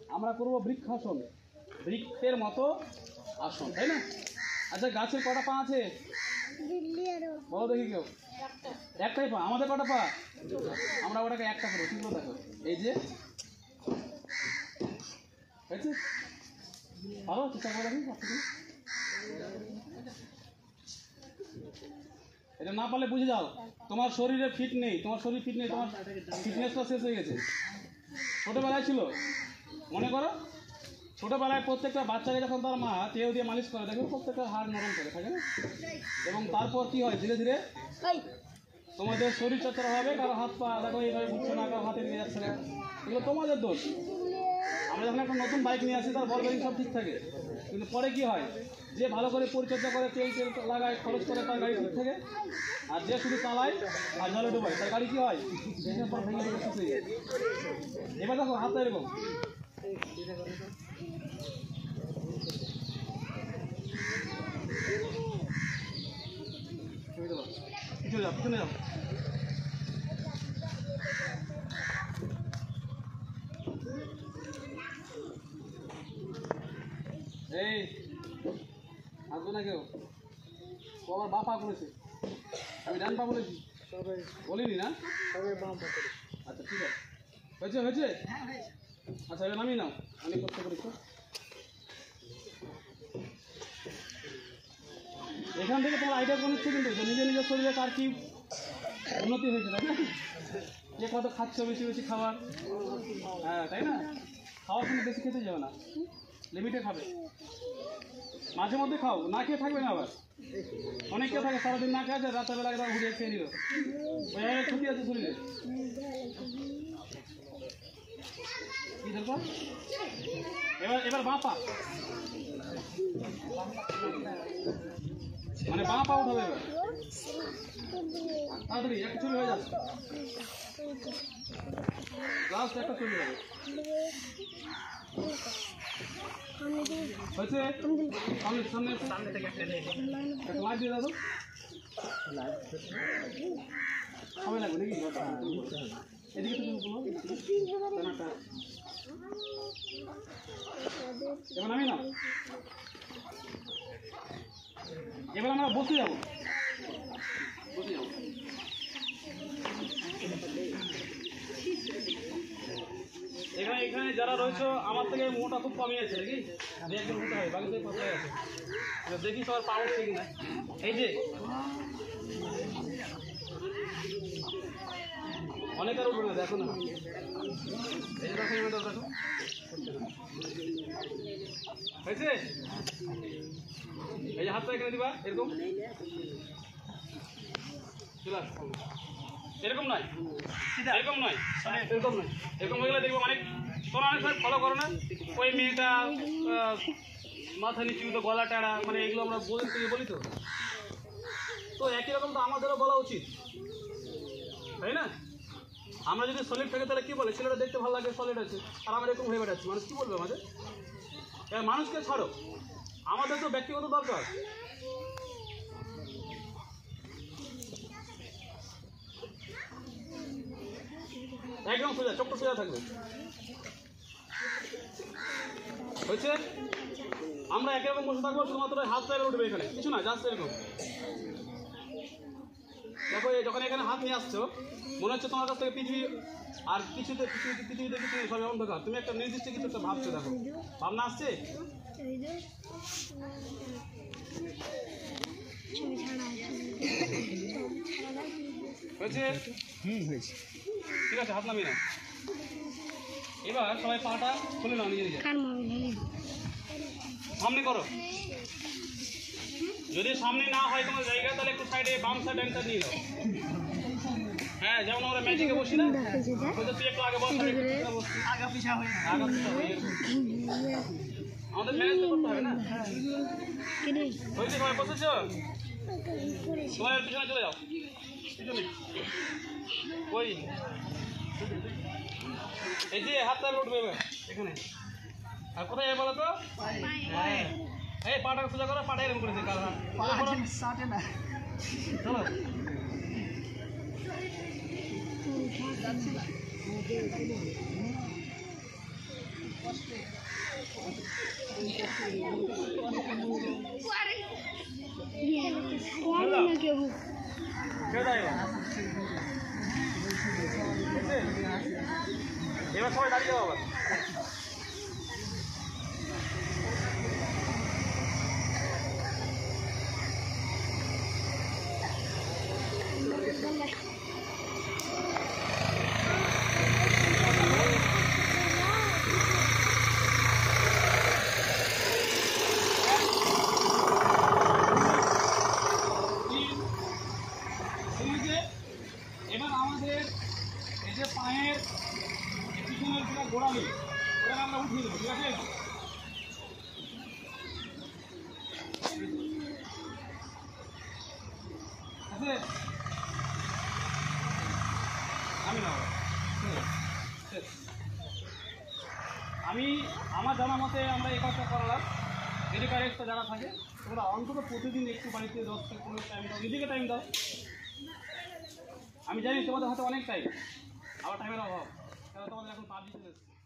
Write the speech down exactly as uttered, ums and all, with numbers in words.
আমরা করব বৃক্ষাসন, বৃক্ষের মতো আসন, তাই না? আচ্ছা, গাছের কটা পা আছে বলো দেখি কেউ? একটাই পা। আমাদের কটা পা? আমরা ওটাকে একটা করবো। কি করে দেখো, এই যে হয়েছে, ভালো চেষ্টা করে দেখি। এটা না পারলে বুঝে যাও তোমার শরীরে ফিট নেই, তোমার শরীর ফিট নেই, তোমার ফিটনেসটা শেষ হয়ে গেছে। ছোটোবেলায় ছিল, মনে করো ছোটোবেলায় প্রত্যেকটা বাচ্চাকে যখন তার মা তেল দিয়ে মালিশ করে, দেখো প্রত্যেকটা হাড় নরম করে থাকে না? এবং তারপর কি হয়, ধীরে ধীরে তোমাদের শরীর চর্চা হবে। কারো হাত পা দেখো এইভাবে বুঝছো না, কারো হাতে নিয়ে যাচ্ছে না, এগুলো তোমাদের দোষ। আমরা যখন একটা নতুন বাইক নিয়ে আসি তার বল বেরিং সব ঠিক থাকে, কিন্তু পরে কি হয়, যে ভালো করে পরিচর্যা করে, তেল তেল লাগায়, খরচ করে, তার গাড়ি ঠিক থাকে। আর যে শুধু চালায় আর জলে ডুবায়, তার গাড়ি কি হয়, পর ভেঙে ভেঙে শেষ হয়ে যায়। এবার দেখো হাতটা এরকম, পিছনে যাও, পিছনে যাও। এই আসবে না কেউ, ও আমার বাঁ পা করেছে, আমি ডান পা বলেছি, বলিনি না? আচ্ছা ঠিক আছে, হয়েছে হয়েছে আচ্ছা, এবার নামিয়ে নাও, অনেক কষ্ট করেছো। এখান থেকে তোমার আইডিয়া কমেছে কিন্তু, যে নিজে নিজের শরীরে কার কি উন্নতি হয়েছে, তাই না? যে কত খাচ্ছ, বেশি বেশি খাবার, হ্যাঁ তাই না? খাওয়ার সময় বেশি খেতে যাবে না, লিমিটে খাবে, মাঝে মধ্যে খাও, না খেয়ে থাকবে না। আবার অনেকে থাকে সারাদিন না খেয়ে, রাত্রেবেলা একদম ঘুরিয়ে খেয়ে নিল, ওইভাবে ক্ষতি আছে শরীরে। কি দেখো এবার, এবার বাঁ পা, মানে বাঁ পা উঠাবে এবার, তাড়াতাড়ি একটা চুরি হয়ে যাচ্ছে, লাস্ট একটা চুরি হবে। হয়েছে, সামনে সামনে সামনে থেকে একটা লাইট দিয়ে দাও, সময় লাগবে নাকি? এদিকে তো এবার আমি না, এবার আমরা বসে যাবো, বসে যাবো। এখানে এখানে যারা রয়েছে আমার থেকে মোটা খুব কমই আছে নাকি? দু একজন মোটা হয়, বাকি থেকে পাতলাই আছে। দেখি সবার পা উঠছে কিনা। এই যে অনেকের উঠবে না, দেখো না, এই যে দেখো, দেখো হয়েছে। এই যে হাতটা এখানে দিবা, এরকম এরকম নয়, এরকম নয়, এরকম নয়, এরকম হয়ে গেলে দেখবো অনেক, তোমরা অনেক সময় ফলো করো না, ওই মেয়েটা মাথা নিচু, তো গলা টাড়া, মানে এগুলো আমরা বলতে বলি। তো তো একই রকম তো আমাদেরও বলা উচিত, তাই না? আমরা যদি সলিড থাকে তাহলে কি বলে, ছেলেটা দেখতে ভালো লাগে, সলিড আছে, আর আমরা এরকম হয়ে বেড়াচ্ছি, মানুষ কি বলবে আমাদের? এবার মানুষকে ছাড়ো, আমাদের তো ব্যক্তিগত দরকার। একদম সোজা, চোখটা সোজা থাকবে, হয়েছে। আমরা একই রকম বসে থাকবো, শুধুমাত্র হাত পায়ে উঠবে, এখানে কিছু না, জাস্ট এরকম। দেখো যখন এখানে হাত নিয়ে আসছো, মনে হচ্ছে তোমার কাছ থেকে পৃথিবী আর কিছুতে পৃথিবীতে কিছু সবই অন্ধকার, তুমি একটা নির্দিষ্ট কিছু একটা ভাবছো, দেখো ভাবনা আসছে। হয়েছে, হুম হয়েছে, ঠিক আছে, হাত নামিয়ে নাও। এবার সবাই পাটা খুলে নাও, নিজে নিজে সামনে করো। যদি সামনে না হয় তোমার জায়গা, তাহলে একটু সাইডে বাম সাইড ডান সাইড নিয়ে নাও। হ্যাঁ, যেমন আমরা ম্যাজিকে বসি না, তুই একটু আগে বস, আগা পিছা হয়ে আগা পিছা হয়ে আমাদের ম্যানেজ তো করতে হবে না। হয়েছে, সবাই বসেছ, তোমার পিছনে চলে যাও, পিছনে ওই এই যে হাতটা উঠবে এবার এখানে। আর কোথায় যাবে বলো তো? হ্যাঁ, এই পাটা সোজা করো, পাটা এরকম করেছে, চলো এবার সবাই দাঁড়িয়ে যাবো আবার। এবার আমাদের এই যে পায়ের পিছনের যেটা গোড়ালি ওটা আমরা উঠিয়ে দেবো, ঠিক আছে? আছে আমি না আমি আমার জানা মতে আমরা এই কাজটা করালাম। মেডিকেল এক্সট্রা যারা থাকে তোমরা অন্তত প্রতিদিন একটু বাড়িতে দশ থেকে পনেরো টাইম দাও, নিজেকে টাইম দাও। আমি জানি তোমাদের হয়তো অনেক টাইম, আবার টাইমের অভাব, তাহলে তোমাদের এখন পাবজি চলে এসেছে।